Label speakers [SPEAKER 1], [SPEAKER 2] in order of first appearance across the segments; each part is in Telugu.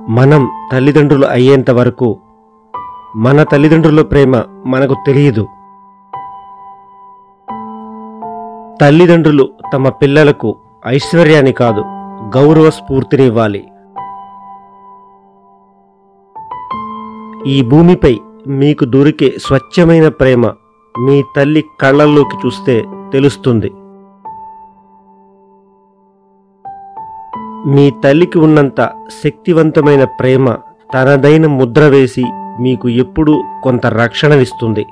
[SPEAKER 1] మనం తల్లిదండ్రులు అయ్యేంత వరకు మన తల్లిదండ్రుల ప్రేమ మనకు తెలియదు. తల్లిదండ్రులు తమ పిల్లలకు ఐశ్వర్యాన్ని కాదు, గౌరవ స్ఫూర్తినివ్వాలి. ఈ భూమిపై మీకు దొరికే స్వచ్ఛమైన ప్రేమ మీ తల్లి కళ్ళల్లోకి చూస్తే తెలుస్తుంది. మీ తల్లికి ఉన్నంత శక్తివంతమైన ప్రేమ తనదైన ముద్ర వేసి మీకు ఎప్పుడూ కొంత రక్షణనిస్తుంది.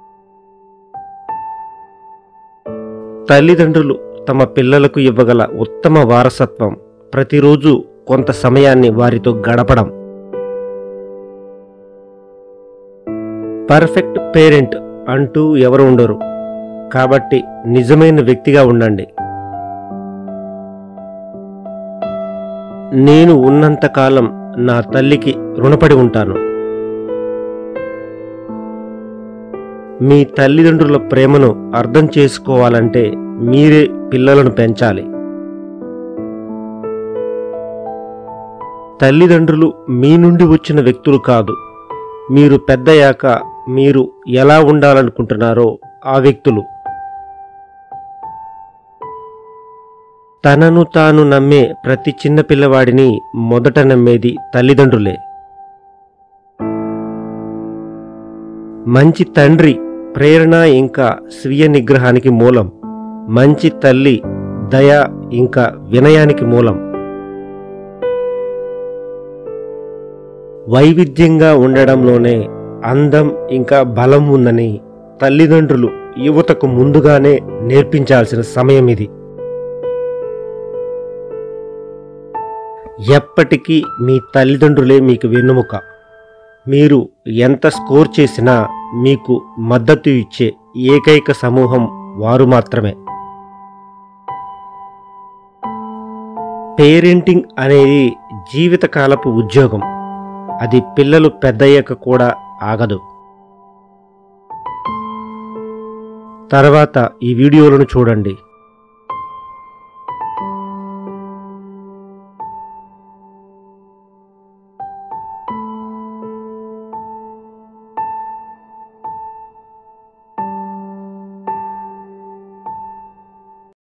[SPEAKER 1] తల్లిదండ్రులు తమ పిల్లలకు ఇవ్వగల ఉత్తమ వారసత్వం ప్రతిరోజు కొంత సమయాన్ని వారితో గడపడం. పర్ఫెక్ట్ పేరెంట్ అంటూ ఎవరు ఉండరు, కాబట్టి నిజమైన వ్యక్తిగా ఉండండి. నేను ఉన్నంతకాలం నా తల్లికి రుణపడి ఉంటాను. మీ తల్లిదండ్రుల ప్రేమను అర్థం చేసుకోవాలంటే మీరే పిల్లలను పెంచాలి. తల్లిదండ్రులు మీ నుండి వచ్చిన వ్యక్తులు కాదు, మీరు పెద్దయ్యాక మీరు ఎలా ఉండాలనుకుంటున్నారో ఆ వ్యక్తులు. తనను తాను నమ్మే ప్రతి చిన్న పిల్లవాడిని మొదట నమ్మేది తల్లిదండ్రులే. మంచి తండ్రి ప్రేరణ ఇంకా స్వీయ నిగ్రహానికి మూలం. మంచి తల్లి దయ ఇంకా వినయానికి మూలం. వైవిధ్యంగా ఉండడంలోనే అందం ఇంకా బలం ఉందని తల్లిదండ్రులు యువతకు ముందుగానే నేర్పించాల్సిన సమయం ఇది. ఎప్పటికీ మీ తల్లిదండ్రులే మీకు వెన్నుముక. మీరు ఎంత స్కోర్ చేసినా మీకు మద్దతు ఇచ్చే ఏకైక సమూహం వారు మాత్రమే. పేరెంటింగ్ అనేది జీవితకాలపు ఉద్యోగం. అది పిల్లలు పెద్దయ్యాక కూడా ఆగదు. తర్వాత ఈ వీడియోలను చూడండి.